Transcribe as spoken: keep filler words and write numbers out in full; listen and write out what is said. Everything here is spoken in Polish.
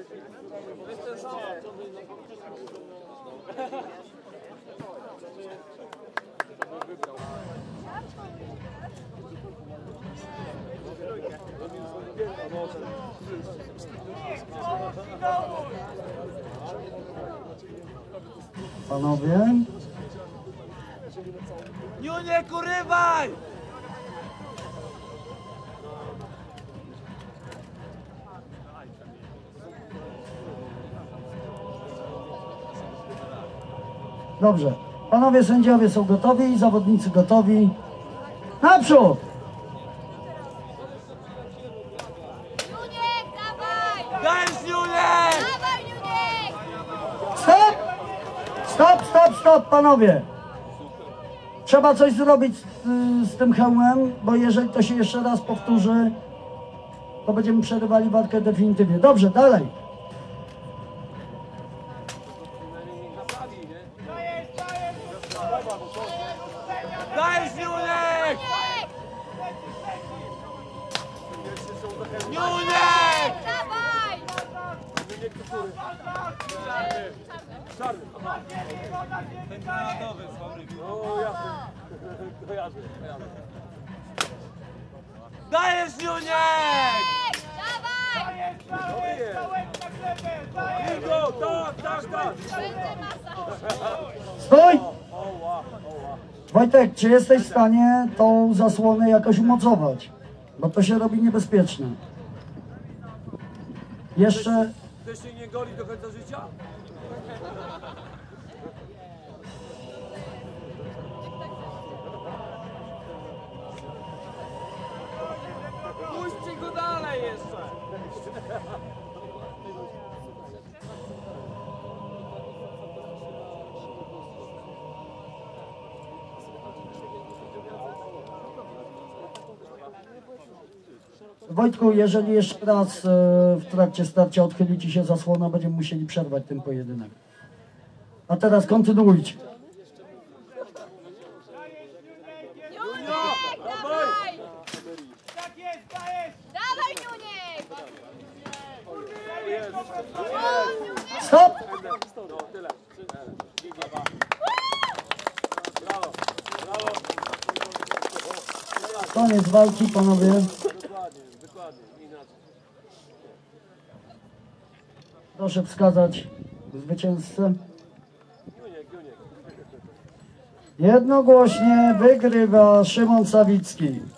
Panowie. Nie kurywaj! Dobrze. Panowie sędziowie są gotowi, zawodnicy gotowi. Naprzód! Juniek, dawaj! Dajesz, Juniek! Dawaj, Juniek! Stop! Stop, stop, stop, panowie! Trzeba coś zrobić z, z tym hełmem, bo jeżeli to się jeszcze raz powtórzy, to będziemy przerywali walkę definitywnie. Dobrze, dalej. Dajesz, Juniek! Juniek! Dawaj! Czarny, aha. Ten granatowy z fabryki. O, jasne. Kojarzę, kojarzę. Dajesz, Juniek! Dawaj! Nigo, tak, tak, tak. Będzie masa! Stój! Oła, oła. Wojtek, czy jesteś w stanie tą zasłonę jakoś umocować? Bo to się robi niebezpieczne. Jeszcze... Chcesz się nie golić do końca życia? Puśćcie go dalej jeszcze! Wojtku, jeżeli jeszcze raz e, w trakcie starcia odchyli ci się zasłona, będziemy musieli przerwać ten pojedynek. A teraz kontynuujcie. Juniek, dawaj! Dawaj, Juniek! Stop! No, tyle. Brawo, brawo. Koniec walki, panowie. Dokładnie, dokładnie, inaczej. Proszę wskazać zwycięzcę. Juniek, Juniek. Jednogłośnie wygrywa Szymon Sawicki.